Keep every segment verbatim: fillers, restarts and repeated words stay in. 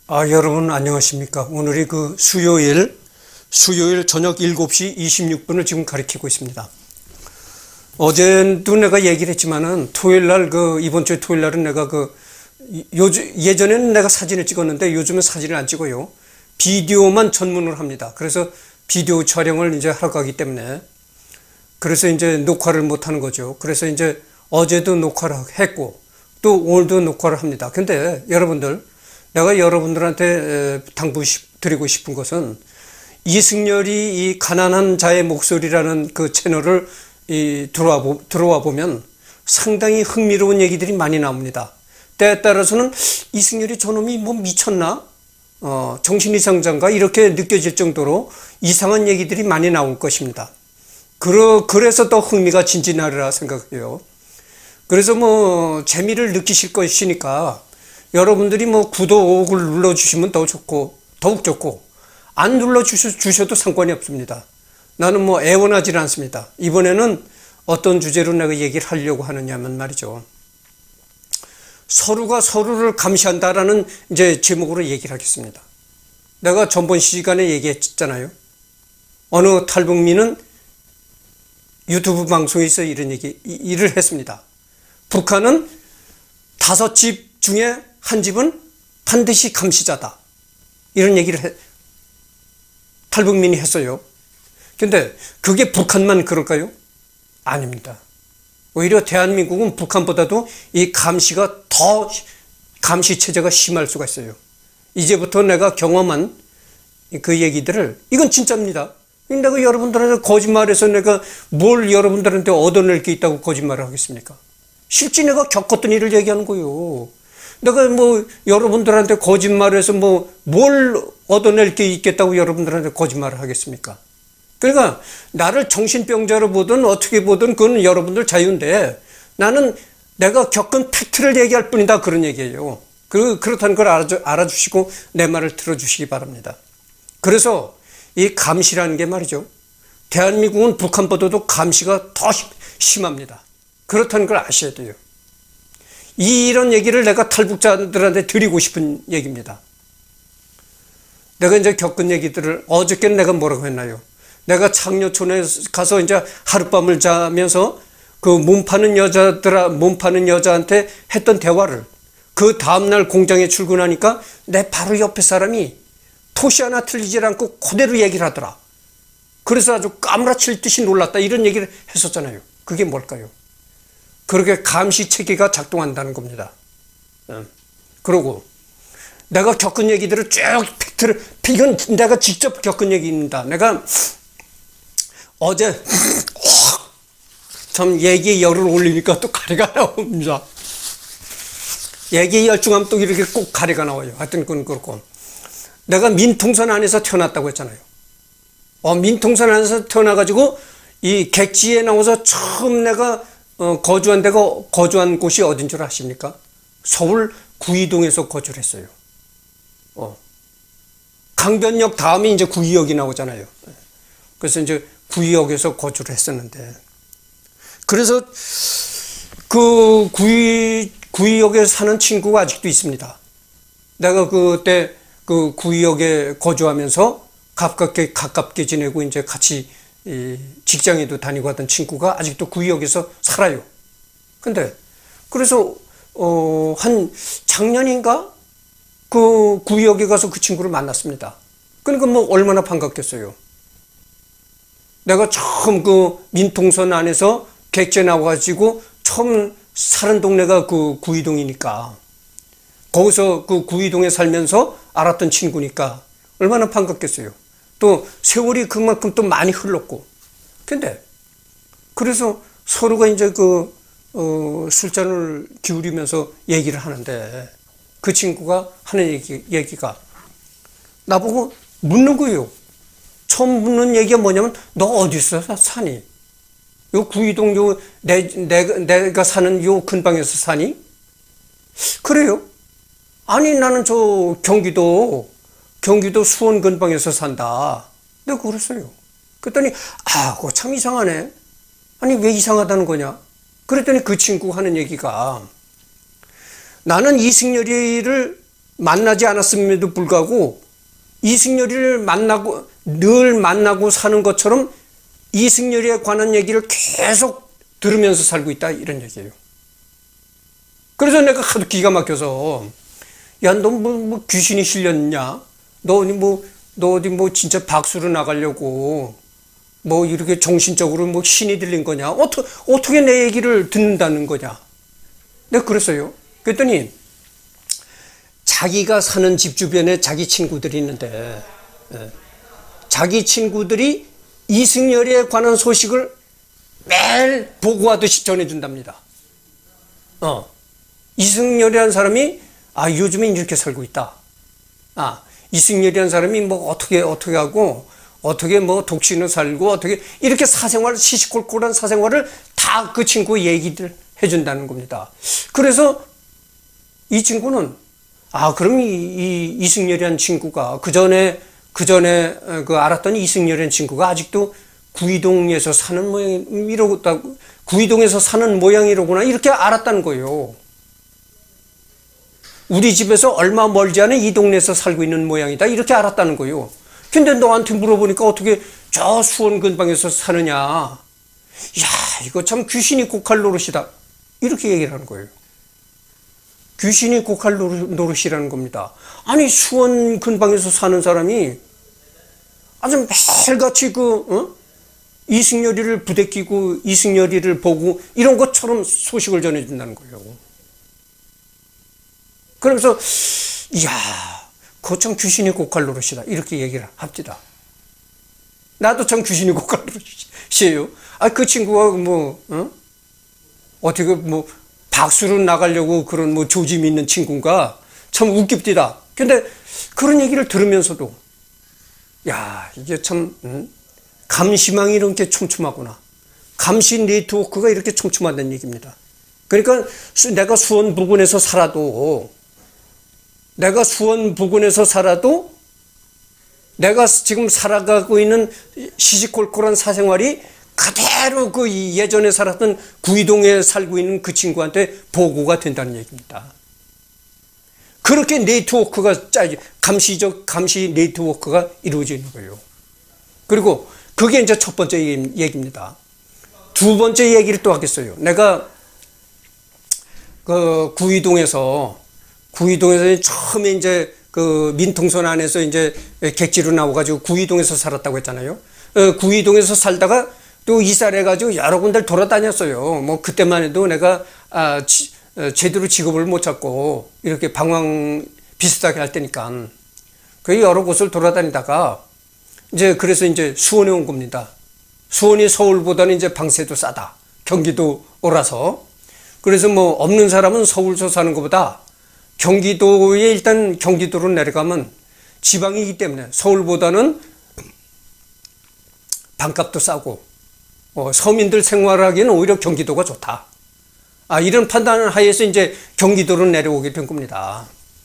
아, 여러분 안녕하십니까? 오늘이 그 수요일, 수요일 저녁 일곱 시 이십육 분을 지금 가리키고 있습니다. 어제도 내가 얘기를 했지만은 토요일 날, 그, 이번 주 토요일 날은 내가 그, 요즘, 예전에는 내가 사진을 찍었는데 요즘은 사진을 안 찍어요. 비디오만 전문으로 합니다. 그래서 비디오 촬영을 이제 하러 가기 때문에. 그래서 이제 녹화를 못 하는 거죠. 그래서 이제 어제도 녹화를 했고 또 오늘도 녹화를 합니다. 근데 여러분들, 내가 여러분들한테 당부드리고 싶은 것은 이승열이 이 가난한 자의 목소리라는 그 채널을 이 들어와, 보, 들어와 보면 상당히 흥미로운 얘기들이 많이 나옵니다. 때에 따라서는 이승열이 저놈이 뭐 미쳤나? 어, 정신이상자인가? 이렇게 느껴질 정도로 이상한 얘기들이 많이 나올 것입니다. 그러, 그래서 더 흥미가 진진하리라 생각해요. 그래서 뭐 재미를 느끼실 것이니까 여러분들이 뭐 구독을 눌러주시면 더 좋고, 더욱 좋고, 안 눌러주셔도 상관이 없습니다. 나는 뭐 애원하지 않습니다. 이번에는 어떤 주제로 내가 얘기를 하려고 하느냐면 말이죠. 서로가 서로를 감시한다라는 이제 제목으로 얘기를 하겠습니다. 내가 전번 시간에 얘기했잖아요. 어느 탈북민은 유튜브 방송에서 이런 얘기, 일을 했습니다. 북한은 다섯 집 중에 한 집은 반드시 감시자다. 이런 얘기를 해, 탈북민이 했어요. 근데 그게 북한만 그럴까요? 아닙니다. 오히려 대한민국은 북한보다도 이 감시가 더, 감시 체제가 심할 수가 있어요. 이제부터 내가 경험한 그 얘기들을, 이건 진짜입니다. 내가 여러분들한테 거짓말해서 내가 뭘 여러분들한테 얻어낼 게 있다고 거짓말을 하겠습니까? 실제 내가 겪었던 일을 얘기하는 거예요. 내가 뭐 여러분들한테 거짓말해서 뭐 뭘 얻어낼 게 있겠다고 여러분들한테 거짓말을 하겠습니까? 그러니까 나를 정신병자로 보든 어떻게 보든 그건 여러분들 자유인데 나는 내가 겪은 팩트를 얘기할 뿐이다, 그런 얘기예요. 그, 그렇다는 걸 알아주, 알아주시고 내 말을 들어주시기 바랍니다. 그래서 이 감시라는 게 말이죠. 대한민국은 북한보다도 감시가 더 심합니다. 그렇다는 걸 아셔야 돼요. 이런 얘기를 내가 탈북자들한테 드리고 싶은 얘기입니다. 내가 이제 겪은 얘기들을, 어저께는 내가 뭐라고 했나요? 내가 창녀촌에 가서 이제 하룻밤을 자면서 그 몸 파는 여자들아, 몸 파는 여자한테 했던 대화를, 그 다음날 공장에 출근하니까 내 바로 옆에 사람이 토시 하나 틀리지 않고 그대로 얘기를 하더라. 그래서 아주 까무라칠 듯이 놀랐다. 이런 얘기를 했었잖아요. 그게 뭘까요? 그렇게 감시 체계가 작동한다는 겁니다. 그리고 내가 겪은 얘기들을 쭉 팩트를, 이건 내가 직접 겪은 얘기입니다. 내가 어제 참 얘기에 열을 올리니까 또 가래가 나옵니다. 얘기에 열중하면 또 이렇게 꼭 가래가 나와요. 하여튼 그건 그렇고. 내가 민통선 안에서 태어났다고 했잖아요. 어, 민통선 안에서 태어나가지고 이 객지에 나와서 처음 내가 어, 거주한 데가, 거주한 곳이 어딘 줄 아십니까? 서울 구이동에서 거주를 했어요. 어. 강변역 다음에 이제 구이역이 나오잖아요. 그래서 이제 구이역에서 거주를 했었는데. 그래서 그 구이, 구이역에 사는 친구가 아직도 있습니다. 내가 그때 그 구이역에 거주하면서 가깝게, 가깝게 지내고 이제 같이 이 직장에도 다니고 하던 친구가 아직도 구이역에서 살아요. 근데 그래서 어, 한 작년인가 그 구이역에 가서 그 친구를 만났습니다. 그러니까 뭐 얼마나 반갑겠어요. 내가 처음 그 민통선 안에서 객지에 나와가지고 처음 사는 동네가 그 구이동이니까 거기서 그 구이동에 살면서 알았던 친구니까 얼마나 반갑겠어요. 또 세월이 그만큼 또 많이 흘렀고. 근데 그래서 서로가 이제 그 어, 술잔을 기울이면서 얘기를 하는데 그 친구가 하는 얘기, 얘기가 나보고 묻는 거예요. 처음 묻는 얘기가 뭐냐면 너 어디서 사니? 요 구이동 요 내, 내가, 내가 사는 요 근방에서 사니? 그래요? 아니 나는 저 경기도 경기도 수원 근방에서 산다. 내가 그랬어요. 그랬더니 아, 그거 참 이상하네. 아니 왜 이상하다는 거냐? 그랬더니 그 친구가 하는 얘기가 나는 이승열이를 만나지 않았음에도 불구하고 이승열이를 만나고 늘 만나고 사는 것처럼 이승열이에 관한 얘기를 계속 들으면서 살고 있다, 이런 얘기예요. 그래서 내가 하도 기가 막혀서, 야, 너 뭐, 뭐 귀신이 실렸냐? 너 어디 뭐, 너 어디 뭐 진짜 박수로 나가려고 뭐 이렇게 정신적으로 뭐 신이 들린 거냐? 어떻게, 어떻게 내 얘기를 듣는다는 거냐? 내가 그랬어요. 그랬더니 자기가 사는 집 주변에 자기 친구들이 있는데, 예, 자기 친구들이 이승열에 관한 소식을 매일 보고하듯이 전해준답니다. 어, 이승열이라는 사람이 아, 요즘에 이렇게 살고 있다. 아, 이승열이라는 사람이 뭐 어떻게 어떻게 하고 어떻게 뭐 독신을 살고 어떻게 이렇게 사생활, 시시콜콜한 사생활을 다 그 친구 얘기들 해준다는 겁니다. 그래서 이 친구는 아, 그럼 이, 이 이승열이라는 친구가 그 전에 그 전에 그 알았던 이승열이라는 친구가 아직도 구이동에서 사는 모양이라고, 구이동에서 사는 모양이로구나, 이렇게 알았다는 거예요. 우리 집에서 얼마 멀지 않은 이 동네에서 살고 있는 모양이다, 이렇게 알았다는 거예요. 근데 너한테 물어보니까 어떻게 저 수원 근방에서 사느냐. 야, 이거 참 귀신이 고칼 노릇이다, 이렇게 얘기를 하는 거예요. 귀신이 고칼 노릇이라는 겁니다. 아니, 수원 근방에서 사는 사람이 아주 매일같이 그 어? 이승열이를 부대끼고 이승열이를 보고 이런 것처럼 소식을 전해준다는 거예요. 그러면서 이야, 그거 참 귀신이 고칼 노릇이다, 이렇게 얘기를 합니다. 나도 참 귀신이 고칼 노릇이에요. 아, 그 친구가 뭐 어? 어떻게 뭐 박수로 나가려고 그런 뭐 조짐이 있는 친구가 참 웃깁디다. 근데 그런 얘기를 들으면서도 야, 이게 참 음, 감시망이 이렇게 촘촘하구나. 감시 네트워크가 이렇게 촘촘하다는 얘기입니다. 그러니까 수, 내가 수원 부근에서 살아도 내가 수원 부근에서 살아도 내가 지금 살아가고 있는 시시콜콜한 사생활이 그대로 그 예전에 살았던 구이동에 살고 있는 그 친구한테 보고가 된다는 얘기입니다. 그렇게 네트워크가 짜지, 감시적 감시 네트워크가 이루어져 있는 거예요. 그리고 그게 이제 첫 번째 얘기입니다. 두 번째 얘기를 또 하겠어요. 내가 그 구이동에서 구이동에서 처음에 이제 그 민통선 안에서 이제 객지로 나와가지고 구이동에서 살았다고 했잖아요. 구이동에서 살다가 또 이사해가지고 여러 군데를 돌아다녔어요. 뭐 그때만 해도 내가 아, 지, 제대로 직업을 못 찾고 이렇게 방황 비슷하게 할 때니까 그 여러 곳을 돌아다니다가 이제 그래서 이제 수원에 온 겁니다. 수원이 서울보다는 이제 방세도 싸다, 경기도라서. 그래서 뭐 없는 사람은 서울서 사는 것보다 경기도에 일단 경기도로 내려가면 지방이기 때문에 서울보다는 방값도 싸고 어, 서민들 생활하기에는 오히려 경기도가 좋다. 아, 이런 판단을 하에서 이제 경기도로 내려오게 된 겁니다.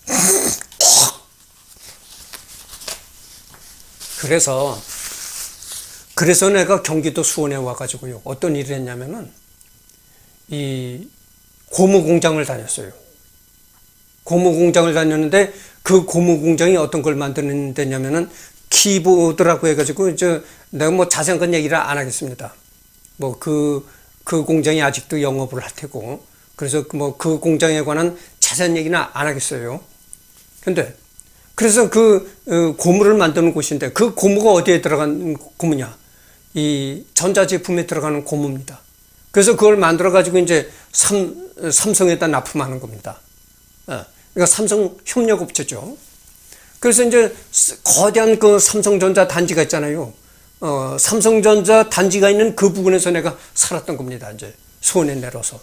그래서 그래서 내가 경기도 수원에 와가지고요, 어떤 일을 했냐면은 이 고무 공장을 다녔어요. 고무 공장을 다녔는데 그 고무 공장이 어떤 걸 만드는 데냐면은 키보드라고 해가지고 저 내가 뭐 자세한 얘기를 안 하겠습니다. 뭐 그 그 공장이 아직도 영업을 할 테고, 그래서 뭐 그 공장에 관한 자세한 얘기는 안 하겠어요. 근데 그래서 그 고무를 만드는 곳인데 그 고무가 어디에 들어간 고무냐? 이 전자제품에 들어가는 고무입니다. 그래서 그걸 만들어 가지고 이제 삼, 삼성에다 납품하는 겁니다. 그러니까 삼성 협력업체죠. 그래서 이제 거대한 그 삼성전자 단지가 있잖아요. 어, 삼성전자 단지가 있는 그 부근에서 내가 살았던 겁니다. 이제 수원에 내려서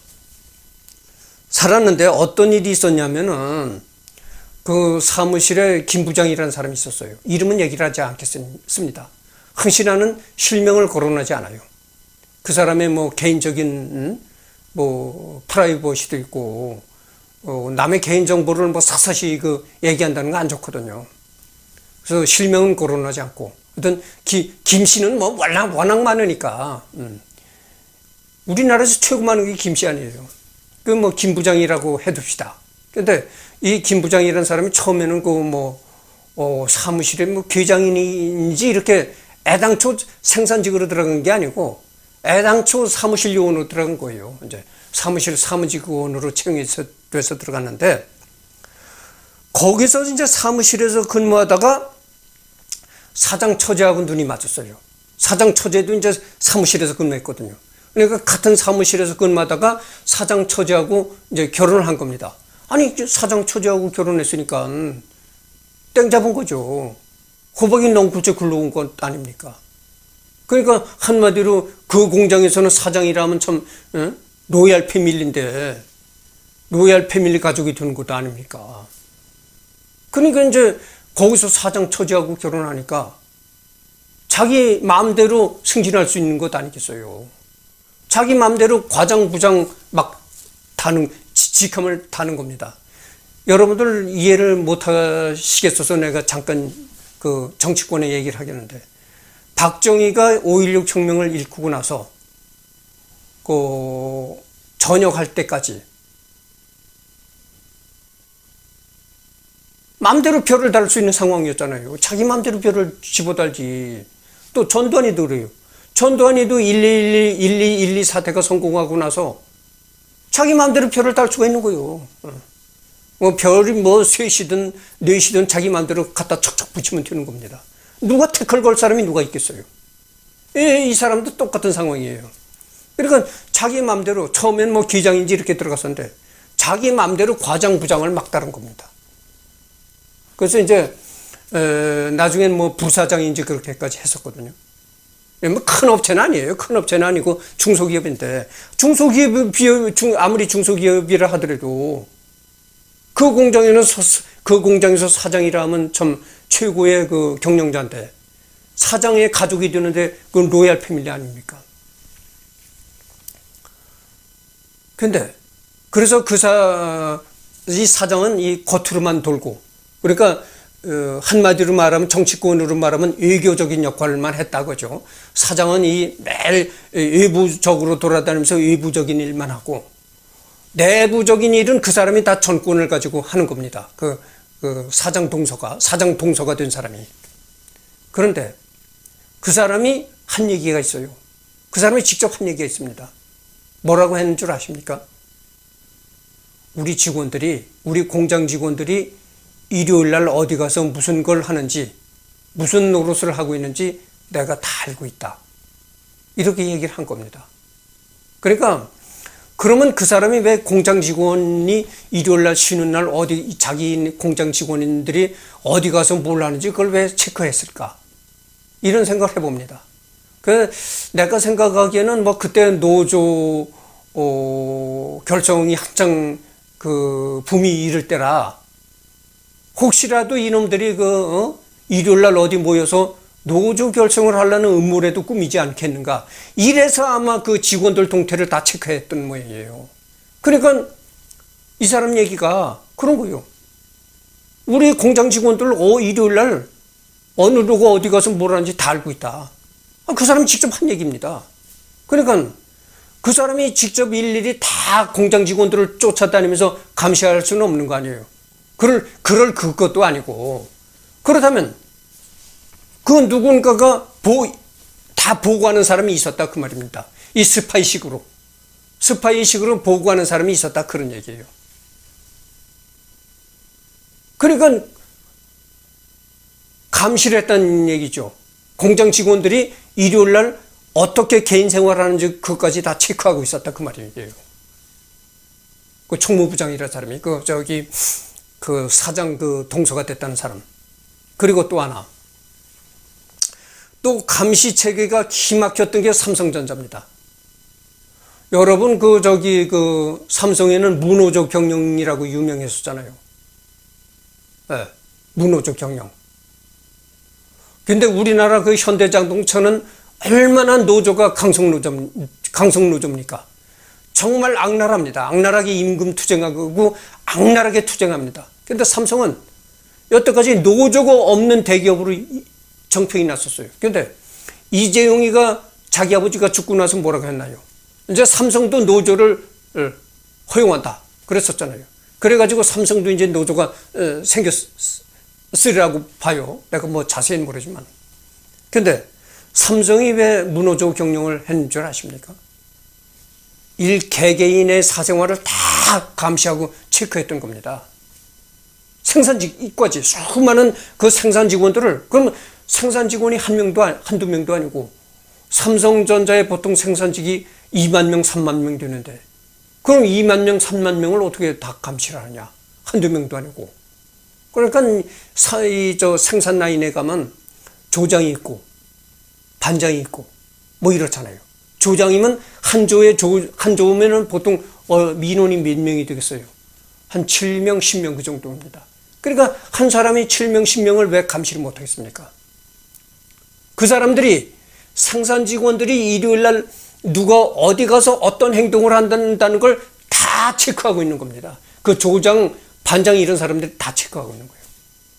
살았는데 어떤 일이 있었냐면은 그 사무실에 김 부장이라는 사람이 있었어요. 이름은 얘기를 하지 않겠습니다. 흥신하는 실명을 거론하지 않아요. 그 사람의 뭐 개인적인 뭐 프라이버시도 있고 어, 남의 개인 정보를 뭐 샅샅이 그 얘기한다는 거 안 좋거든요. 그래서 실명은 거론하지 않고, 어떤 기, 김 씨는 뭐 워낙 워낙 많으니까 음. 우리나라에서 최고 많은 게 김 씨 아니에요. 그 뭐 김 부장이라고 해둡시다. 근데 이 김 부장이라는 사람이 처음에는 그 뭐, 어, 사무실에 뭐 계장인지 이렇게 애당초 생산직으로 들어간 게 아니고 애당초 사무실 요원으로 들어간 거예요. 이제 사무실 사무직원으로 채용해서 돼서 들어갔는데 거기서 이제 사무실에서 근무하다가 사장 처제하고 눈이 맞았어요. 사장 처제도 이제 사무실에서 근무했거든요. 그러니까 같은 사무실에서 근무하다가 사장 처제하고 이제 결혼을 한 겁니다. 아니, 사장 처제하고 결혼했으니까 땡 잡은 거죠. 호박이 넝쿨째 굴러온 것 아닙니까? 그러니까 한마디로 그 공장에서는 사장이라면 참 에? 로얄 패밀리인데 로얄 패밀리 가족이 되는 것도 아닙니까? 그러니까 이제 거기서 사장 처제하고 결혼하니까 자기 마음대로 승진할 수 있는 것 아니겠어요? 자기 마음대로 과장, 부장 막 다는, 직함을 다는 겁니다. 여러분들 이해를 못 하시겠어서 내가 잠깐 그 정치권의 얘기를 하겠는데, 박정희가 오일육 혁명을 일구고 나서 그 전역할 때까지 마음대로 별을 달 수 있는 상황이었잖아요. 자기 마음대로 별을 집어달지. 또 전두환이도 그래요. 전두환이도 일이일이, 일이일이 사태가 성공하고 나서 자기 마음대로 별을 달 수가 있는 거예요. 뭐 별이 뭐 셋이든 넷이든 자기 마음대로 갖다 척척 붙이면 되는 겁니다. 누가 태클 걸 사람이 누가 있겠어요? 예, 이 사람도 똑같은 상황이에요. 그러니까 자기 마음대로 처음엔 뭐 기장인지 이렇게 들어갔었는데 자기 마음대로 과장, 부장을 막 다른 겁니다. 그래서 이제 에, 나중엔 뭐 부사장인지 그렇게까지 했었거든요. 뭐 큰 업체는 아니에요. 큰 업체는 아니고 중소기업인데 중소기업 중, 아무리 중소기업이라 하더라도 그 공장에는 그 공장에서 사장이라면 참 최고의 그 경영자인데 사장의 가족이 되는데 그건 로얄 패밀리 아닙니까? 근데 그래서 그 사, 이 사장은 이 겉으로만 돌고 그러니까 어, 한마디로 말하면 정치권으로 말하면 외교적인 역할만 했다고죠. 사장은 이 매일 외부적으로 돌아다니면서 외부적인 일만 하고 내부적인 일은 그 사람이 다 전권을 가지고 하는 겁니다. 그, 그 사장 동서가 사장 동서가 된 사람이. 그런데 그 사람이 한 얘기가 있어요. 그 사람이 직접 한 얘기가 있습니다. 뭐라고 했는 줄 아십니까? 우리 직원들이 우리 공장 직원들이 일요일 날 어디 가서 무슨 걸 하는지 무슨 노릇을 하고 있는지 내가 다 알고 있다. 이렇게 얘기를 한 겁니다. 그러니까 그러면 그 사람이 왜 공장 직원이 일요일 날 쉬는 날 어디 자기 공장 직원들이 어디 가서 뭘 하는지 그걸 왜 체크했을까? 이런 생각을 해봅니다. 그 내가 생각하기에는 뭐 그때 노조 어, 결정이 한창 그 붐이 이를 때라 혹시라도 이놈들이 그 어? 일요일 날 어디 모여서 노조 결성을 하려는 음모라도 꾸미지 않겠는가. 이래서 아마 그 직원들 동태를 다 체크했던 모양이에요. 그러니까 이 사람 얘기가 그런 거예요. 우리 공장 직원들 어, 일요일 날 어느 누가 어디 가서 뭘 하는지 다 알고 있다. 그 사람이 직접 한 얘기입니다. 그러니까 그 사람이 직접 일일이 다 공장 직원들을 쫓아다니면서 감시할 수는 없는 거 아니에요. 그럴, 그럴 그것도 아니고. 그렇다면, 그 누군가가 보, 다 보고하는 사람이 있었다. 그 말입니다. 이 스파이식으로. 스파이식으로 보고하는 사람이 있었다. 그런 얘기예요. 그러니까, 감시를 했다는 얘기죠. 공장 직원들이 일요일 날 어떻게 개인 생활하는지 그것까지 다 체크하고 있었다. 그 말이에요. 그 총무부장이라는 사람이, 그, 저기, 그 사장 그 동서가 됐다는 사람. 그리고 또 하나. 또 감시 체계가 기막혔던 게 삼성전자입니다. 여러분 그 저기 그 삼성에는 무노조 경영이라고 유명했었잖아요. 네, 무노조 경영. 근데 우리나라 그 현대자동차는 얼마나 노조가 강성노조, 강성노조입니까? 정말 악랄합니다. 악랄하게 임금 투쟁하고 악랄하게 투쟁합니다. 그런데 삼성은 여태까지 노조가 없는 대기업으로 정평이 났었어요. 그런데 이재용이가 자기 아버지가 죽고 나서 뭐라고 했나요? 이제 삼성도 노조를 허용한다. 그랬었잖아요. 그래가지고 삼성도 이제 노조가 생겼으리라고 봐요. 내가 뭐 자세히는 모르지만. 근데 삼성이 왜 무노조 경영을 했는 줄 아십니까? 일 개개인의 사생활을 다 감시하고 체크했던 겁니다. 생산직까지 수많은 그 생산 직원들을, 그러면 생산 직원이 한 명도 한두 명도 아니고 삼성전자의 보통 생산직이 이만 명, 삼만 명 되는데 그럼 이만 명, 삼만 명을 어떻게 다 감시를 하냐? 한두 명도 아니고. 그러니까 이 저 생산 라인에 가면 조장이 있고 반장이 있고 뭐 이렇잖아요. 조장이면 한 조에 조, 한 조면은 보통 어, 민원이 몇 명이 되겠어요? 한 칠 명, 십 명 그 정도입니다. 그러니까 한 사람이 칠 명, 십 명을 왜 감시를 못 하겠습니까? 그 사람들이 생산 직원들이 일요일 날 누가 어디 가서 어떤 행동을 한다는 걸 다 체크하고 있는 겁니다. 그 조장, 반장 이런 사람들이 다 체크하고 있는 거예요.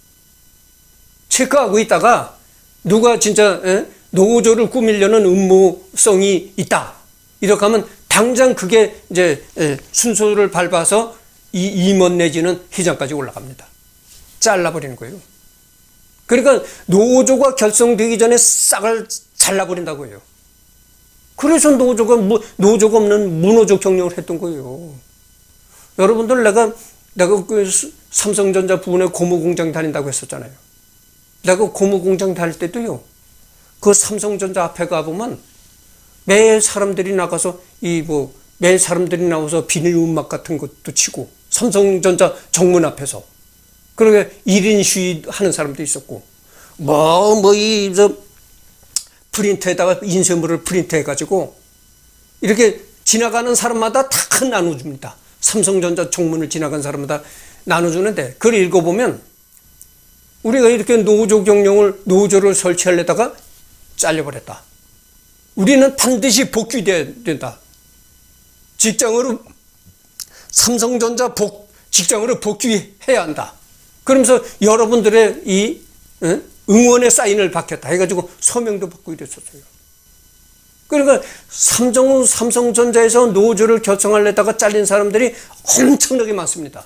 체크하고 있다가 누가 진짜 에? 노조를 꾸미려는 음모성이 있다. 이렇게 하면 당장 그게 이제 에, 순서를 밟아서 이 임원 내지는 회장까지 올라갑니다. 잘라버리는 거예요. 그러니까 노조가 결성되기 전에 싹을 잘라버린다고요. 그래서 노조가, 노조가 없는 무노조 경영을 했던 거예요. 여러분들 내가, 내가 그 삼성전자 부근에 고무공장 다닌다고 했었잖아요. 내가 고무공장 다닐 때도요, 그 삼성전자 앞에 가보면 매일 사람들이 나가서 이 뭐, 매일 사람들이 나와서 비닐 음악 같은 것도 치고, 삼성전자 정문 앞에서. 그러게 일 인 시위 하는 사람도 있었고, 뭐, 뭐, 이, 저, 프린터에다가 인쇄물을 프린트해가지고 이렇게 지나가는 사람마다 다 나눠줍니다. 삼성전자 정문을 지나간 사람마다 나눠주는데 그걸 읽어보면 우리가 이렇게 노조 경영을 노조를 설치하려다가 잘려버렸다. 우리는 반드시 복귀돼야 된다. 직장으로 삼성전자 복 직장으로 복귀해야 한다. 그러면서 여러분들의 이 응? 응원의 사인을 받겠다 해가지고 서명도 받고 이랬었어요. 그러니까 삼성, 삼성전자에서 노조를 결성하려다가 잘린 사람들이 엄청나게 많습니다.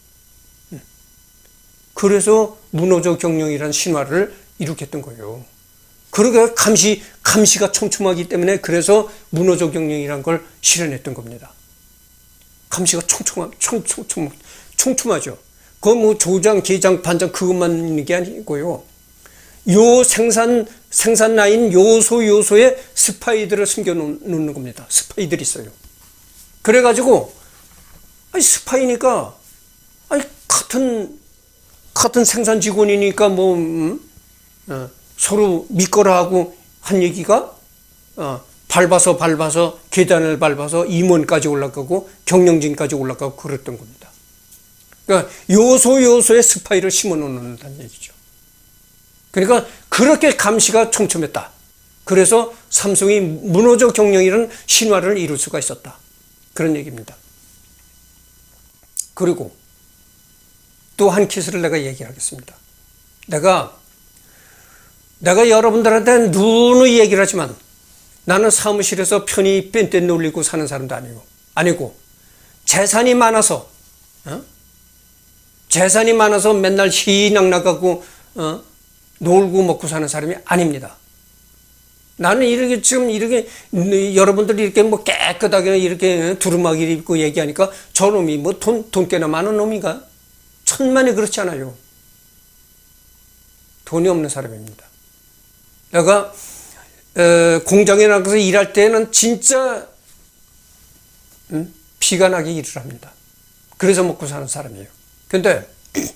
그래서 무노조 경영이라는 신화를 일으켰던 거예요. 그러게 감시, 감시가 촘촘하기 때문에 그래서 무노조 경영이라는 걸 실현했던 겁니다. 감시가 촘촘하, 촘촘, 촘촘하죠. 그 뭐 조장, 계장, 반장 그것만 있는 게 아니고요. 요 생산, 생산 라인 요소 요소에 스파이들을 숨겨 놓는 겁니다. 스파이들이 있어요. 그래가지고, 아니, 스파이니까, 아니, 같은, 같은 생산 직원이니까 뭐, 음, 어, 서로 믿거라 하고 한 얘기가, 어, 밟아서 밟아서 계단을 밟아서 임원까지 올라가고 경영진까지 올라가고 그랬던 겁니다. 그러니까 요소 요소에 스파이를 심어 놓는다는 얘기죠. 그러니까 그렇게 감시가 촘촘했다. 그래서 삼성이 무노조 경영이라는 신화를 이룰 수가 있었다. 그런 얘기입니다. 그리고 또 한 케이스를 내가 얘기하겠습니다. 내가 내가 여러분들한테 누누이 얘기를 하지만 나는 사무실에서 편히 뺀때 놀리고 사는 사람도 아니고 아니고 재산이 많아서 어? 재산이 많아서 맨날 희낙 나가고 어? 놀고 먹고 사는 사람이 아닙니다. 나는 이렇게 지금 이렇게 여러분들이 이렇게 뭐 깨끗하게 이렇게 두루마기 입고 얘기하니까 저놈이 뭐 돈, 돈 꽤나 많은 놈인가? 천만에 그렇지 않아요. 돈이 없는 사람입니다. 내가 어, 공장에 나가서 일할 때는 진짜 음? 피가 나게 일을 합니다. 그래서 먹고 사는 사람이에요. 근데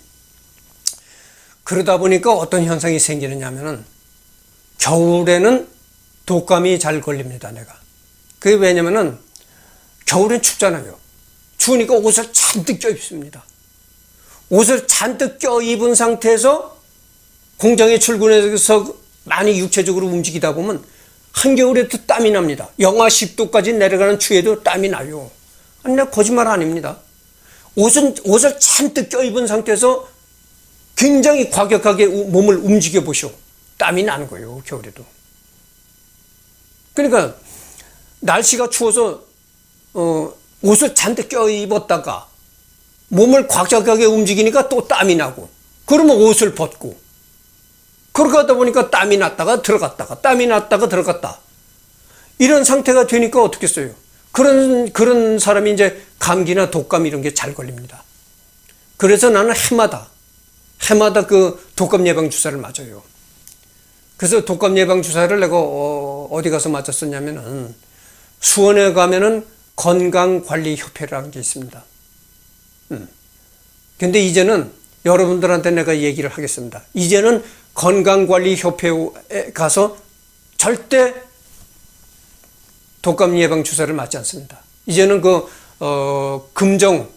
그러다 보니까 어떤 현상이 생기느냐 하면은 겨울에는 독감이 잘 걸립니다, 내가. 그게 왜냐면은 겨울엔 춥잖아요. 추우니까 옷을 잔뜩 껴입습니다. 옷을 잔뜩 껴입은 상태에서 공장에 출근해서 많이 육체적으로 움직이다 보면 한겨울에도 땀이 납니다. 영하 십 도까지 내려가는 추위에도 땀이 나요. 아니, 내가 거짓말 아닙니다. 옷은, 옷을 잔뜩 껴입은 상태에서 굉장히 과격하게 몸을 움직여 보시오. 땀이 나는 거예요, 겨울에도. 그러니까 날씨가 추워서 어, 옷을 잔뜩 껴입었다가 몸을 과격하게 움직이니까 또 땀이 나고, 그러면 옷을 벗고, 그러고 하다 보니까 땀이 났다가 들어갔다가, 땀이 났다가 들어갔다. 이런 상태가 되니까 어떻겠어요? 그런, 그런 사람이 이제 감기나 독감 이런 게 잘 걸립니다. 그래서 나는 해마다, 해마다 그 독감 예방 주사를 맞아요. 그래서 독감 예방 주사를 내가 어디 가서 맞았었냐면은, 수원에 가면은 건강관리협회라는 게 있습니다. 음. 근데 이제는 여러분들한테 내가 얘기를 하겠습니다. 이제는 건강관리협회에 가서 절대 독감 예방 주사를 맞지 않습니다. 이제는 그, 어, 금정,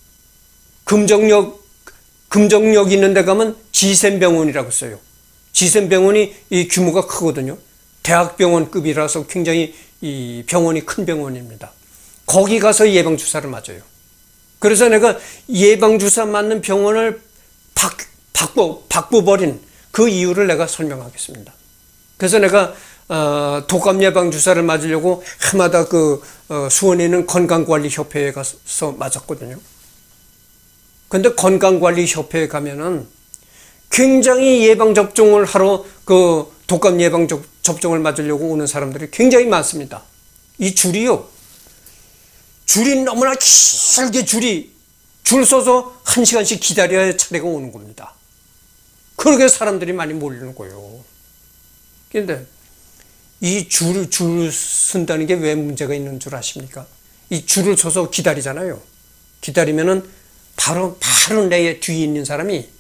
금정역, 금정역 있는 데 가면 지샘병원이라고 써요. 지샘병원이 이 규모가 크거든요. 대학병원급이라서 굉장히 이 병원이 큰 병원입니다. 거기 가서 예방 주사를 맞아요. 그래서 내가 예방 주사 맞는 병원을 바, 바꿔, 바꿔버린 그 이유를 내가 설명하겠습니다. 그래서 내가 어, 독감 예방 주사를 맞으려고 해마다 그 어, 수원에 있는 건강관리협회에 가서 맞았거든요. 근데 건강관리협회에 가면은 굉장히 예방 접종을 하러 그 독감 예방 접종을 맞으려고 오는 사람들이 굉장히 많습니다. 이 줄이요, 줄이 너무나 길게 줄이 줄 서서 한 시간씩 기다려야 차례가 오는 겁니다. 그렇게 사람들이 많이 몰리는 거예요. 그런데 이 줄을 줄 쓴다는 게 왜 문제가 있는 줄 아십니까? 이 줄을 서서 기다리잖아요. 기다리면은 바로 바로 내 뒤에 있는 사람이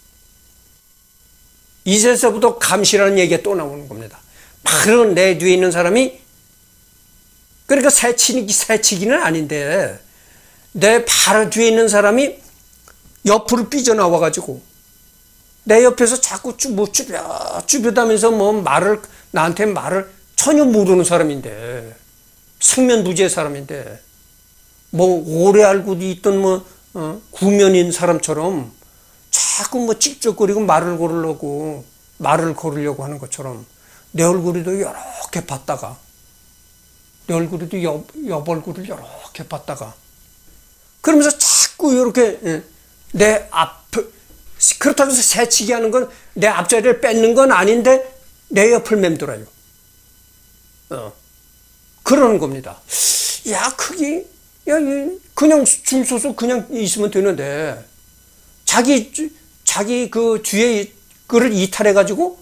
이제서부터 감시라는 얘기가 또 나오는 겁니다. 바로 내 뒤에 있는 사람이, 그러니까 새치기, 새치기는 아닌데 내 바로 뒤에 있는 사람이 옆으로 삐져나와가지고 내 옆에서 자꾸 쭉 뭐 쭈뼛 쭈뼛하면서 뭐 말을, 나한테 말을 전혀 모르는 사람인데, 생면부지의 사람인데, 뭐 오래 알고 있던 뭐 어, 구면인 사람처럼 자꾸 뭐 찝쩍거리고 말을 걸으려고 말을 걸으려고 하는 것처럼 내 얼굴에도 이렇게 봤다가, 내 얼굴에도 옆, 옆 얼굴을 이렇게 봤다가, 그러면서 자꾸 이렇게 내 앞, 그렇다고 해서 새치기 하는 건 내 앞자리를 뺏는 건 아닌데 내 옆을 맴돌아요. 어, 그러는 겁니다. 야, 그게, 야, 그냥 줄 서서 그냥 있으면 되는데, 자기, 자기 그 뒤에 그를 이탈해가지고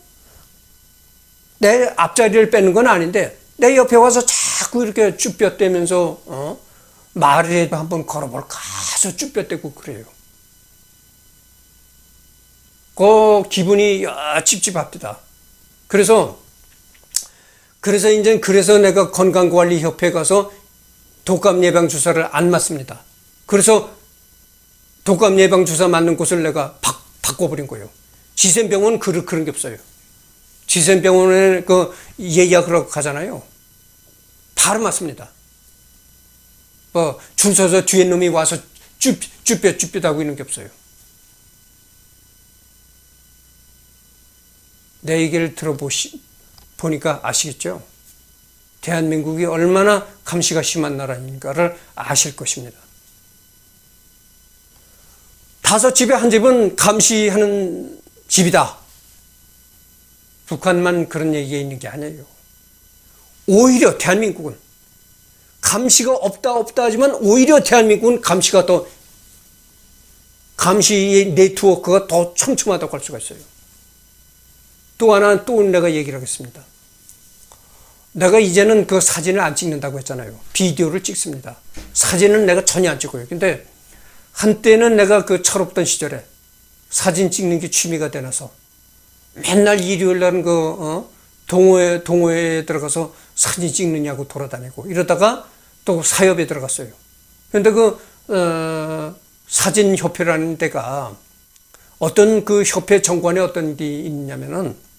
내 앞자리를 뺏는 건 아닌데, 내 옆에 와서 자꾸 이렇게 쭈뼛대면서, 어, 말이라도 한번 걸어볼까 해서 쭈뼛대고 그래요. 그 기분이 야, 찝찝합니다. 그래서, 그래서 이제 그래서 내가 건강관리협회에 가서 독감 예방 주사를 안 맞습니다. 그래서 독감 예방 주사 맞는 곳을 내가 바, 바꿔버린 거예요. 지샘병원 그런 그런 게 없어요. 지샘병원에 그 예약을 하고 가잖아요. 바로 맞습니다. 뭐 줄 서서 뒤에 놈이 와서 쭈 쭈뼛 쭈뼛 하고 있는 게 없어요. 내 얘기를 들어보시 보니까 아시겠죠? 대한민국이 얼마나 감시가 심한 나라인가를 아실 것입니다. 다섯 집에 한 집은 감시하는 집이다. 북한만 그런 얘기가 있는 게 아니에요. 오히려 대한민국은 감시가 없다 없다 하지만 오히려 대한민국은 감시가 더, 감시의 네트워크가 더 촘촘하다고 할 수가 있어요. 또 하나, 또 내가 얘기를 하겠습니다. 내가 이제는 그 사진을 안 찍는다고 했잖아요. 비디오를 찍습니다. 사진은 내가 전혀 안 찍어요. 근데 한때는 내가 그 철없던 시절에 사진 찍는 게 취미가 되나서 맨날 일요일 날은 그, 어, 동호회, 동호회에 들어가서 사진 찍느냐고 돌아다니고 이러다가 또 사협에 들어갔어요. 근데 그, 어, 사진협회라는 데가 어떤 그 협회 정관에 어떤 게 있냐면은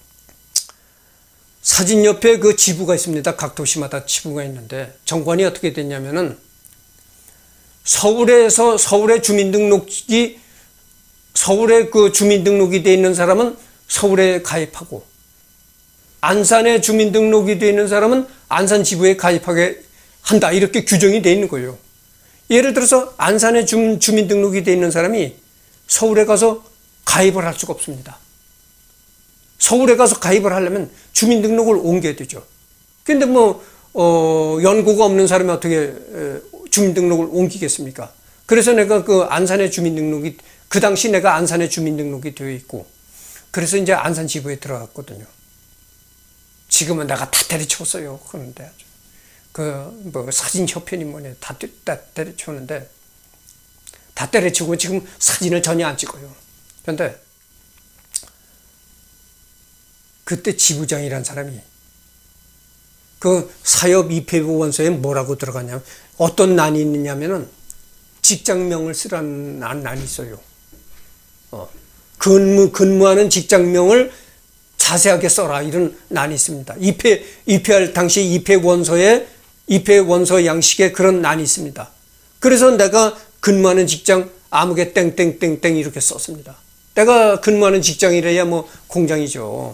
사진협회 그 지부가 있습니다. 각 도시마다 지부가 있는데 정관이 어떻게 됐냐면은 서울에서 서울에 주민등록이 서울에 그 주민등록이 돼 있는 사람은 서울에 가입하고 안산에 주민등록이 돼 있는 사람은 안산 지부에 가입하게 한다. 이렇게 규정이 돼 있는 거예요. 예를 들어서 안산에 주, 주민등록이 돼 있는 사람이 서울에 가서 가입을 할 수가 없습니다. 서울에 가서 가입을 하려면 주민등록을 옮겨야 되죠. 근데 뭐, 어, 연고가 없는 사람이 어떻게 주민등록을 옮기겠습니까? 그래서 내가 그 안산에 주민등록이, 그 당시 내가 안산에 주민등록이 되어 있고, 그래서 이제 안산 지부에 들어갔거든요. 지금은 내가 다 때려쳤어요. 그런데 아주. 그, 뭐, 사진협회니 뭐니 다, 다 때려치우는데, 다 때려치고 지금 사진을 전혀 안 찍어요. 그런데, 그때 지부장이란 사람이 그 사협 입회부 원서에 뭐라고 들어가냐면 어떤 난이 있느냐면은 직장명을 쓰라는 난, 난이 있어요. 어. 근무, 근무하는 직장명을 자세하게 써라 이런 난이 있습니다. 입회, 입회할 당시 입회 원서에 입회 원서 양식에 그런 난이 있습니다. 그래서 내가 근무하는 직장 아무개 땡땡땡땡 이렇게 썼습니다. 내가 근무하는 직장이래야 뭐 공장이죠.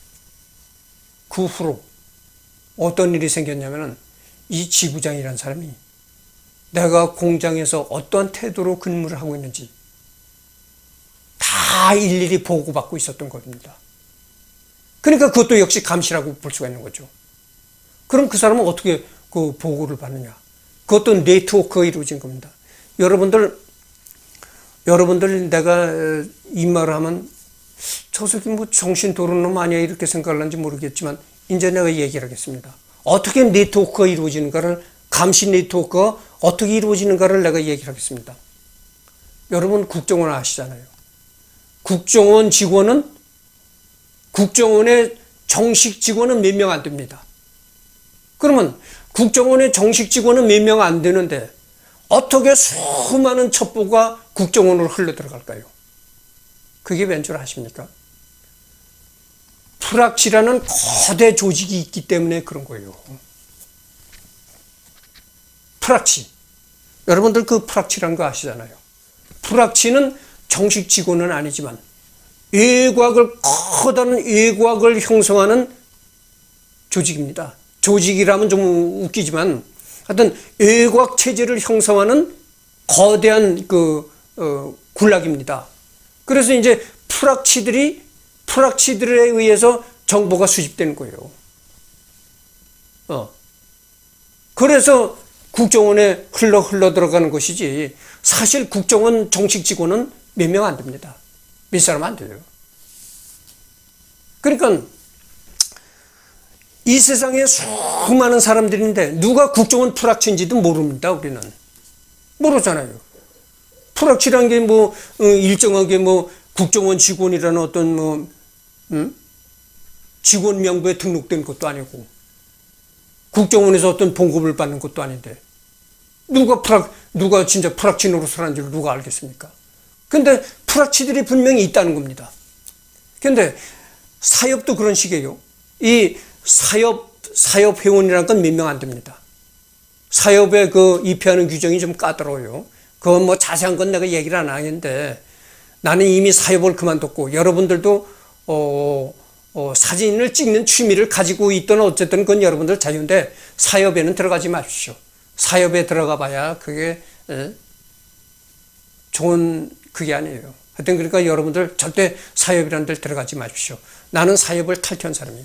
그 후로 어떤 일이 생겼냐면은 이 지부장이라는 사람이 내가 공장에서 어떠한 태도로 근무를 하고 있는지 다 일일이 보고받고 있었던 겁니다. 그러니까 그것도 역시 감시라고 볼 수가 있는 거죠. 그럼 그 사람은 어떻게 그 보고를 받느냐? 그것도 네트워크가 이루어진 겁니다. 여러분들, 여러분들 내가 이 말을 하면 저 새끼 뭐 정신 도른 놈 아니야 이렇게 생각을 하는지 모르겠지만 이제 내가 얘기를 하겠습니다. 어떻게 네트워크가 이루어지는가를, 감시 네트워크가 어떻게 이루어지는가를 내가 얘기를 하겠습니다. 여러분 국정원 아시잖아요. 국정원 직원은, 국정원의 정식 직원은 몇 명 안 됩니다. 그러면 국정원의 정식 직원은 몇 명 안 되는데 어떻게 수많은 첩보가 국정원으로 흘러 들어갈까요? 그게 왠 줄 아십니까? 프락치라는 거대 조직이 있기 때문에 그런 거예요. 프락치. 여러분들 그 프락치라는 거 아시잖아요. 프락치는 정식 직원은 아니지만 외곽을, 커다란 외곽을 형성하는 조직입니다. 조직이라면 좀 웃기지만 하여튼 외곽 체제를 형성하는 거대한 그, 어, 군락입니다. 그래서 이제 프락치들이, 프락치들에 의해서 정보가 수집되는 거예요. 어. 그래서 국정원에 흘러 흘러 들어가는 것이지 사실 국정원 정식 직원은 몇 명 안 됩니다. 몇 사람 안 돼요. 그러니까 이 세상에 수많은 사람들인데 누가 국정원 프락치인지도 모릅니다. 우리는 모르잖아요. 프락치란 게 뭐 일정하게 뭐 국정원 직원이라는 어떤 뭐 음? 직원 명부에 등록된 것도 아니고 국정원에서 어떤 봉급을 받는 것도 아닌데 누가 프락 누가 진짜 프락치 노릇을 하는지를 누가 알겠습니까? 근데 프락치들이 분명히 있다는 겁니다. 근데 사협도 그런 식이에요. 이 사협 사협 회원이라는 건 몇 명 안 됩니다. 사협의 그 입회하는 규정이 좀 까다로워요. 그건 뭐 자세한 건 내가 얘기를 안 하겠는데 나는 이미 사협을 그만뒀고 여러분들도 어, 어, 사진을 찍는 취미를 가지고 있던 어쨌든 그건 여러분들 자유인데 사협에는 들어가지 마십시오. 사협에 들어가 봐야 그게 에, 좋은 그게 아니에요. 하여튼 그러니까 여러분들 절대 사협이라는 데 들어가지 마십시오. 나는 사협을 탈퇴한 사람이에요.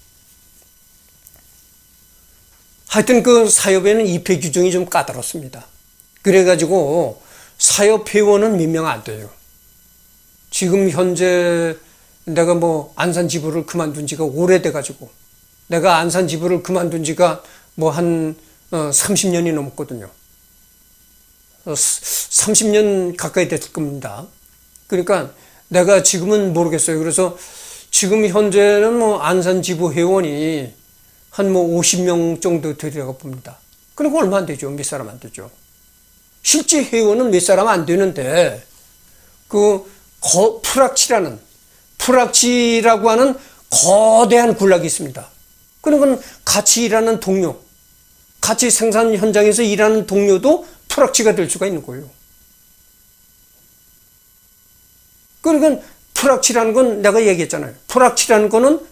하여튼 그 사협에는 입회 규정이 좀 까다롭습니다. 그래가지고 사협 회원은 몇 명 안 돼요. 지금 현재 내가 뭐 안산 지부를 그만둔 지가 오래돼가지고 내가 안산 지부를 그만둔 지가 뭐 한 삼십 년이 넘었거든요. 삼십 년 가까이 됐을 겁니다. 그러니까 내가 지금은 모르겠어요. 그래서 지금 현재는 뭐 안산 지부 회원이 한 뭐 오십 명 정도 되리라고 봅니다. 그리고 얼마 안 되죠. 몇 사람 안 되죠. 실제 회원은 몇 사람 안 되는데 그 거, 프락치라는 프락치라고 하는 거대한 군락이 있습니다. 그러니까 같이 일하는 동료, 같이 생산 현장에서 일하는 동료도 프락치가 될 수가 있는 거예요. 그러니까 프락치라는 건 내가 얘기했잖아요. 프락치라는 거는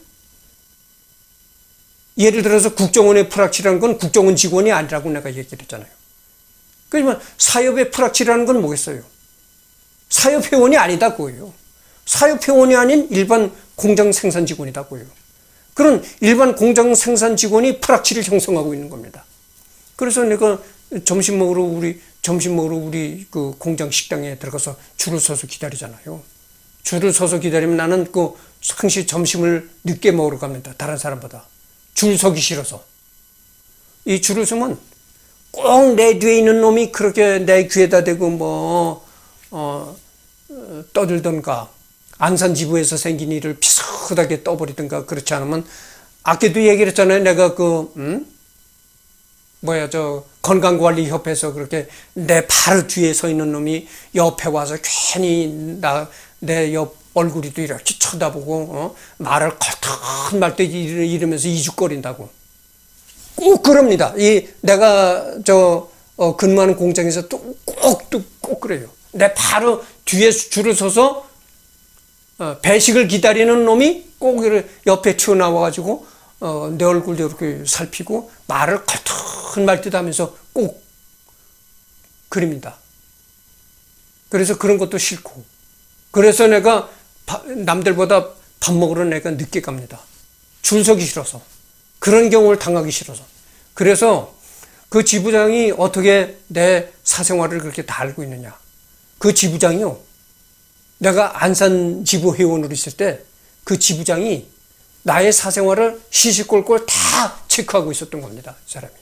예를 들어서 국정원의 프락치라는 건 국정원 직원이 아니라고 내가 얘기를 했잖아요. 그러면 사협의 프락치라는 건 뭐겠어요? 사협회원이 아니다 그거예요. 사협회원이 아닌 일반 공장 생산 직원이다 그거예요. 그런 일반 공장 생산 직원이 프락치를 형성하고 있는 겁니다. 그래서 내가 점심 먹으러 우리 점심 먹으러 우리 그 공장 식당에 들어가서 줄을 서서 기다리잖아요. 줄을 서서 기다리면 나는 그 항시 점심을 늦게 먹으러 갑니다. 다른 사람보다. 줄 서기 싫어서. 이 줄을 서면 꼭 내 뒤에 있는 놈이 그렇게 내 귀에다 대고 뭐, 어, 떠들던가, 안산지부에서 생긴 일을 비슷하게 떠버리던가, 그렇지 않으면, 아까도 얘기를 했잖아요. 내가 그, 음? 뭐야, 저, 건강관리협회에서 그렇게 내 바로 뒤에 서 있는 놈이 옆에 와서 괜히 나, 내 옆 얼굴이도 이렇게 쳐다보고, 어? 말을 컬떡 말 때 이러면서 이죽거린다고. 꼭 그럽니다. 이, 내가 저, 어, 근무하는 공장에서 또 꼭, 또 꼭 그래요. 내 바로 뒤에 줄을 서서, 어, 배식을 기다리는 놈이 꼭 옆에 튀어나와가지고, 어, 내 얼굴도 이렇게 살피고, 말을 컬떡 말듯 하면서 꼭 그립니다. 그래서 그런 것도 싫고. 그래서 내가 바, 남들보다 밥 먹으러 내가 늦게 갑니다. 줄 서기 싫어서. 그런 경우를 당하기 싫어서. 그래서 그 지부장이 어떻게 내 사생활을 그렇게 다 알고 있느냐. 그 지부장이요. 내가 안산 지부 회원으로 있을 때 그 지부장이 나의 사생활을 시시콜콜 다 체크하고 있었던 겁니다. 이 사람이.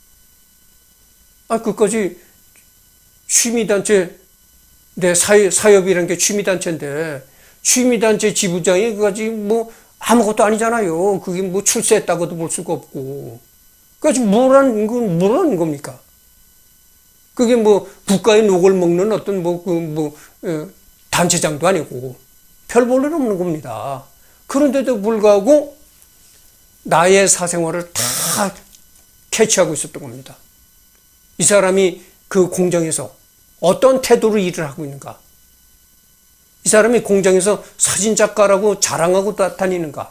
아, 그까지 취미단체, 내 사회, 사협이라는 게 취미단체인데, 취미단체 지부장이 그까지 뭐 아무것도 아니잖아요. 그게 뭐 출세했다고도 볼 수가 없고. 그까지 뭐라는, 뭐라는 겁니까? 그게 뭐 국가의 녹을 먹는 어떤 뭐, 그, 뭐, 어, 단체장도 아니고, 별 볼 일 없는 겁니다. 그런데도 불구하고 나의 사생활을 다 캐치하고 있었던 겁니다. 이 사람이 그 공장에서 어떤 태도로 일을 하고 있는가? 이 사람이 공장에서 사진작가라고 자랑하고 다니는가?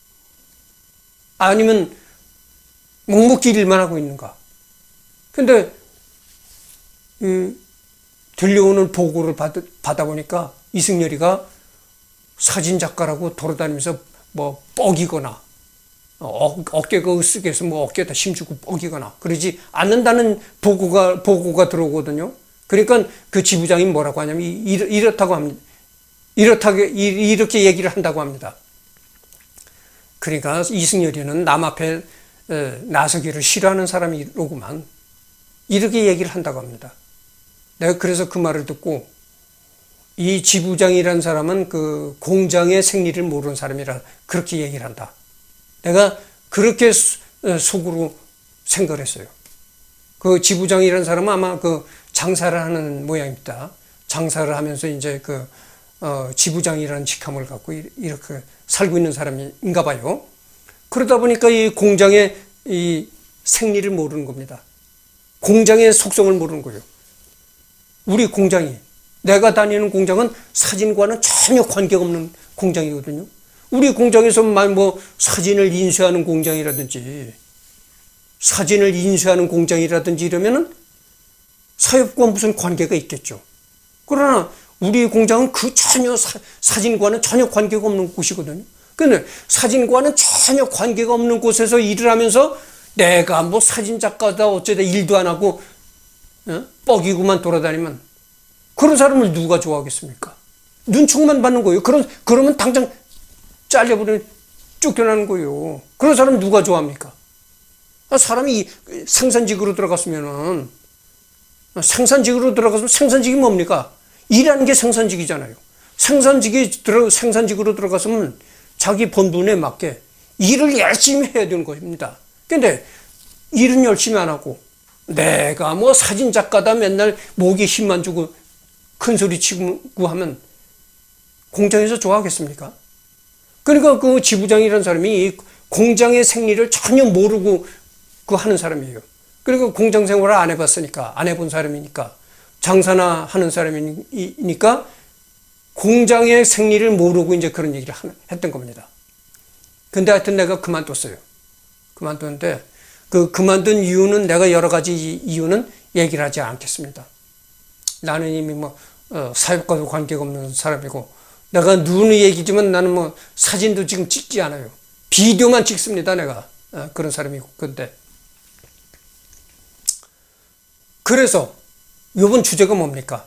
아니면 묵묵히 일만 하고 있는가? 근데 이 들려오는 보고를 받, 받아보니까 이승열이가 사진작가라고 돌아다니면서 뭐 뻐기거나 어, 어깨가 으쓱해서 뭐 어깨에다 힘주고 뻐기거나 그러지 않는다는 보고가, 보고가 들어오거든요. 그러니까 그 지부장이 뭐라고 하냐면 이렇다고 합니다. 이렇다고, 이렇게 얘기를 한다고 합니다. 그러니까 이승열이는 남 앞에 나서기를 싫어하는 사람이로구만. 이렇게 얘기를 한다고 합니다. 내가 그래서 그 말을 듣고 이 지부장이라는 사람은 그 공장의 생리를 모르는 사람이라 그렇게 얘기를 한다. 내가 그렇게 속으로 생각을 했어요. 그 지부장이라는 사람은 아마 그 장사를 하는 모양입니다. 장사를 하면서 이제 그, 어, 지부장이라는 직함을 갖고 이렇게 살고 있는 사람인가 봐요. 그러다 보니까 이 공장의 이 생리를 모르는 겁니다. 공장의 속성을 모르는 거예요. 우리 공장이, 내가 다니는 공장은 사진과는 전혀 관계가 없는 공장이거든요. 우리 공장에서만 뭐 사진을 인쇄하는 공장이라든지, 사진을 인쇄하는 공장이라든지 이러면은 사협과 무슨 관계가 있겠죠. 그러나 우리 공장은 그 전혀 사, 사진과는 전혀 관계가 없는 곳이거든요. 근데 사진과는 전혀 관계가 없는 곳에서 일을 하면서 내가 뭐 사진작가다 어쩌다 일도 안 하고 어? 뻐기고만 돌아다니면 그런 사람을 누가 좋아하겠습니까? 눈총만 받는 거예요. 그런, 그러면 당장 잘려버리면 쫓겨나는 거예요. 그런 사람 누가 좋아합니까? 아, 사람이 생산직으로 들어갔으면은, 생산직으로 들어갔으면 생산직이 뭡니까? 일하는 게 생산직이잖아요. 생산직이 들어, 생산직으로 들어갔으면 자기 본분에 맞게 일을 열심히 해야 되는 겁니다. 근데 일은 열심히 안 하고, 내가 뭐 사진작가다 맨날 목에 힘만 주고 큰 소리 치고 하면 공장에서 좋아하겠습니까? 그러니까 그 지부장이라는 사람이 공장의 생리를 전혀 모르고 그 하는 사람이에요. 그리고 공장 생활을 안 해봤으니까, 안 해본 사람이니까, 장사나 하는 사람이니까 공장의 생리를 모르고 이제 그런 얘기를 했던 겁니다. 근데 하여튼 내가 그만뒀어요. 그만뒀는데 그 그만둔 이유는 내가 여러 가지 이유는 얘기를 하지 않겠습니다. 나는 이미 뭐 어, 사역과도 관계가 없는 사람이고, 내가 누누이 얘기지만 나는 뭐 사진도 지금 찍지 않아요. 비디오만 찍습니다. 내가 어, 그런 사람이고. 근데 그래서 이번 주제가 뭡니까?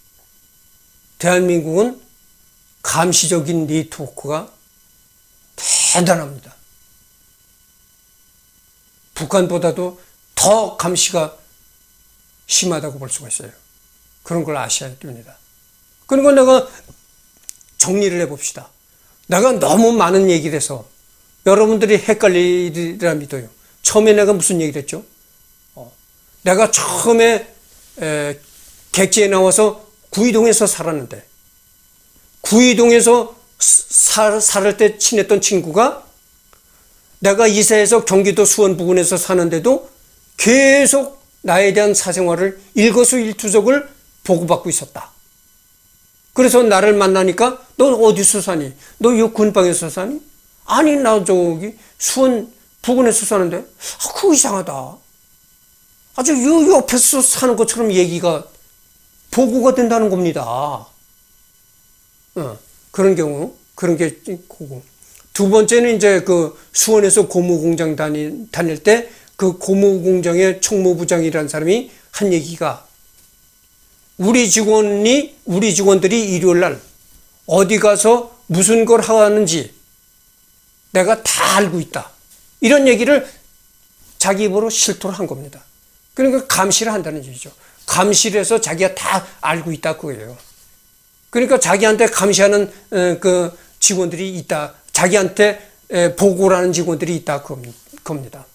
대한민국은 감시적인 네트워크가 대단합니다. 북한보다도 더 감시가 심하다고 볼 수가 있어요. 그런 걸 아셔야 됩니다. 그러니까 내가 정리를 해봅시다. 내가 너무 많은 얘기를 해서 여러분들이 헷갈리리라 믿어요. 처음에 내가 무슨 얘기를 했죠? 어, 내가 처음에 에, 객지에 나와서 구이동에서 살았는데, 구이동에서 살, 살을 때 친했던 친구가 내가 이사해서 경기도 수원 부근에서 사는데도 계속 나에 대한 사생활을 일거수일투족을 보고받고 있었다. 그래서 나를 만나니까 너 어디서 사니? 너 요 근방에서 사니? 아니 나 저기 수원 부근에서 사는데. 아, 그거 이상하다. 아주 요 옆에서 사는 것처럼 얘기가 보고가 된다는 겁니다. 어, 그런 경우 그런 게 있고, 두 번째는 이제 그 수원에서 고무공장 다니, 다닐 때 그 고무공장의 총무부장이라는 사람이 한 얘기가, 우리 직원이, 우리 직원들이 일요일 날 어디 가서 무슨 걸 하는지 내가 다 알고 있다. 이런 얘기를 자기 입으로 실토를 한 겁니다. 그러니까 감시를 한다는 얘기죠. 감시를 해서 자기가 다 알고 있다 그거예요. 그러니까 자기한테 감시하는 그 직원들이 있다. 자기한테 보고를 하는 직원들이 있다 그겁니다.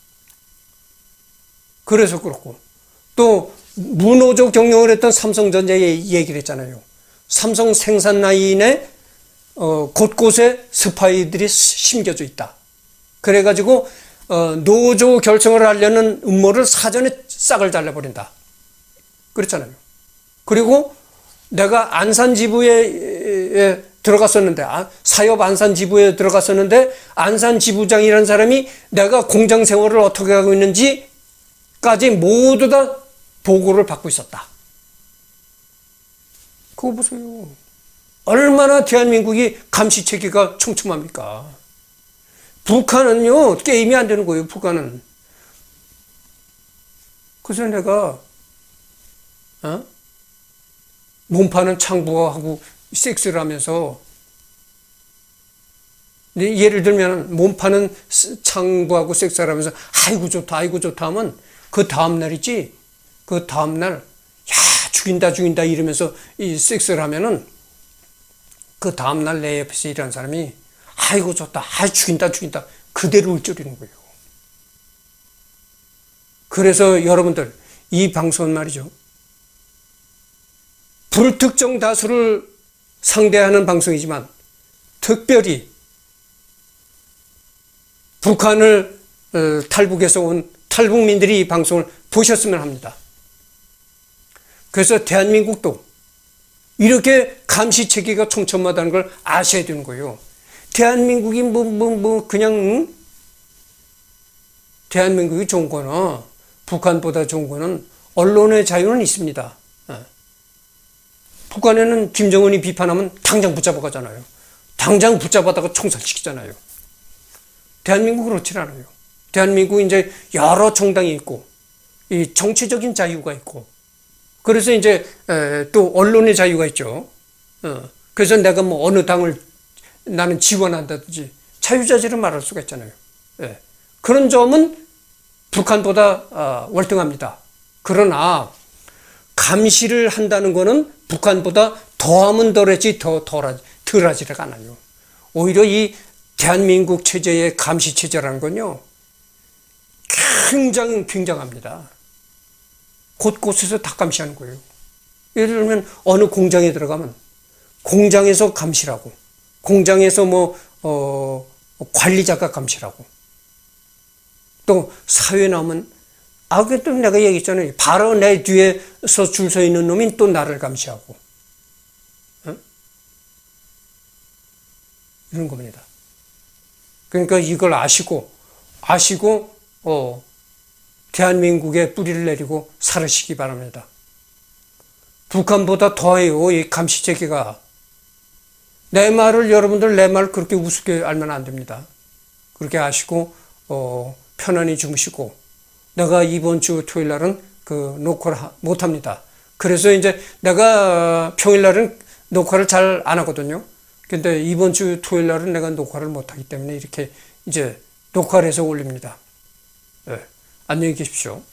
그래서 그렇고, 또 무노조 경영을 했던 삼성전자에 얘기를 했잖아요. 삼성 생산 라인에 어, 곳곳에 스파이들이 심겨져 있다. 그래가지고 어, 노조 결성을 하려는 음모를 사전에 싹을 잘라버린다. 그렇잖아요. 그리고 내가 안산지부에 들어갔었는데, 사협 안산지부에 들어갔었는데, 안산지부장이라는 사람이 내가 공장 생활을 어떻게 하고 있는지까지 모두 다 보고를 받고 있었다. 그거 보세요. 얼마나 대한민국이 감시체계가 촘촘합니까? 북한은요, 게임이 안 되는 거예요, 북한은. 그래서 내가, 어? 몸파는 창부하고 섹스를 하면서, 예를 들면 몸파는 창부하고 섹스를 하면서 아이고 좋다 아이고 좋다 하면 그 다음날 있지, 그 다음날 야 죽인다 죽인다 이러면서 이 섹스를 하면은 그 다음날 내 옆에서 일하는 사람이 아이고 좋다 아 죽인다 죽인다 그대로 울적이는 거예요. 그래서 여러분들 이 방송은 말이죠, 불특정 다수를 상대하는 방송이지만 특별히 북한을 탈북해서 온 탈북민들이 이 방송을 보셨으면 합니다. 그래서 대한민국도 이렇게 감시체계가 촘촘하다는 걸 아셔야 되는 거예요. 대한민국이 뭐, 뭐, 뭐, 그냥, 응? 대한민국이 좋은 거는, 북한보다 좋은 거는 언론의 자유는 있습니다. 북한에는 김정은이 비판하면 당장 붙잡아 가잖아요. 당장 붙잡아다가 총살시키잖아요. 대한민국 그렇지 않아요. 대한민국 이제 여러 정당이 있고, 이 정치적인 자유가 있고, 그래서 이제 또 언론의 자유가 있죠. 그래서 내가 뭐 어느 당을 나는 지원한다든지 자유자재로 말할 수가 있잖아요. 그런 점은 북한보다 월등합니다. 그러나 감시를 한다는 거는 북한보다 더하면 덜하지 더 덜하지가 않아요. 오히려 이 대한민국 체제의 감시 체제라는 건요, 굉장히 굉장합니다. 곳곳에서 다 감시하는 거예요. 예를 들면 어느 공장에 들어가면 공장에서 감시라고, 공장에서 뭐 어, 관리자가 감시라고, 또 사회에 나오면 아, 그 또 내가 얘기했잖아요. 바로 내 뒤에서 줄 서 있는 놈이 또 나를 감시하고, 어? 이런 겁니다. 그러니까 이걸 아시고 아시고 어, 대한민국에 뿌리를 내리고 살으시기 바랍니다. 북한보다 더해요, 이 감시체계가. 내 말을, 여러분들 내 말 그렇게 우습게 알면 안 됩니다. 그렇게 아시고, 어, 편안히 주무시고, 내가 이번 주 토요일 날은 그 녹화를 못 합니다. 그래서 이제 내가 평일 날은 녹화를 잘 안 하거든요. 근데 이번 주 토요일 날은 내가 녹화를 못 하기 때문에 이렇게 이제 녹화를 해서 올립니다. 네. 안녕히 계십시오.